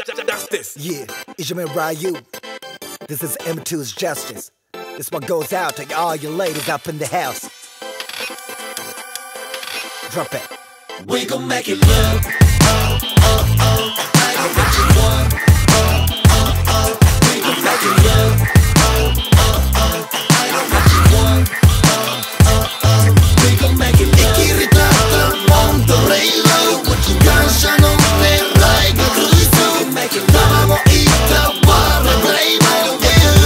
Justice. Yeah, Ijamin Ryu. This is M2's Justice. This one goes out to all you ladies up in the house. Drop it. We gon' make it love. Oh, oh, oh. I know what you want. Oh, oh, oh. We gon' make it love. Oh, oh, oh. I know what you want. Oh, oh, oh. We gon' make it love. Irritato al mondo, Ray Low. Con tu cancia non verrai incluso. Make it love. Amo ita guarda, Ray Low.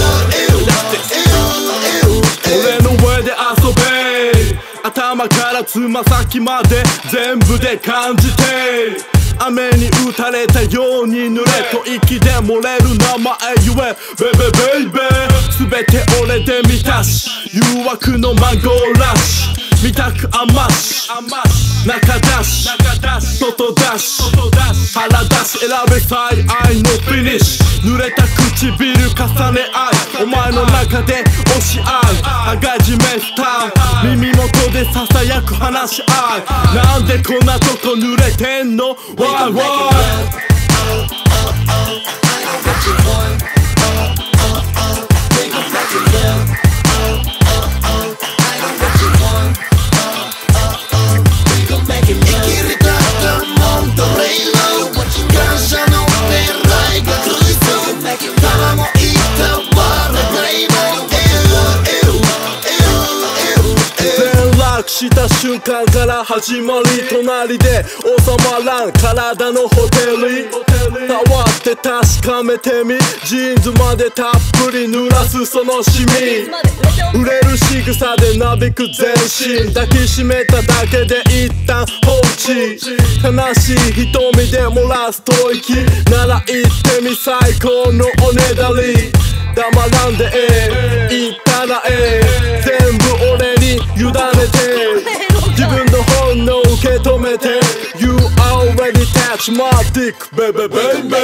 俺の上で遊べ。頭からつま先まで全部で感じて、雨に打たれたように濡れと息で漏れる名前ゆえベベベイベー、全て俺で満たし誘惑のマンゴーラッシュ、見たく余し中出し外出し腹出し選べ最愛のフィニッシュ、濡れた唇重ね合いお前の中で押し合う羽交めスター、耳元でささやく話し合い、なんでこんなとこ濡れてんのワイワイ。した瞬間から始まり、隣で収まらん体のホテル触って確かめてみ、ジーンズまでたっぷり濡らすそのシミ、売れる仕草でなびく全身、抱きしめただけで一旦放置、悲しい瞳で漏らす吐息なら言ってみ最高のおねだり、黙らんで言ったら全部俺に委ねて、自分の本能受け止めて You already touch my dick baby baby。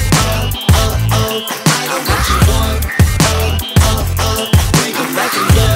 I know what you want. Oh, oh, oh. We gon' make it love.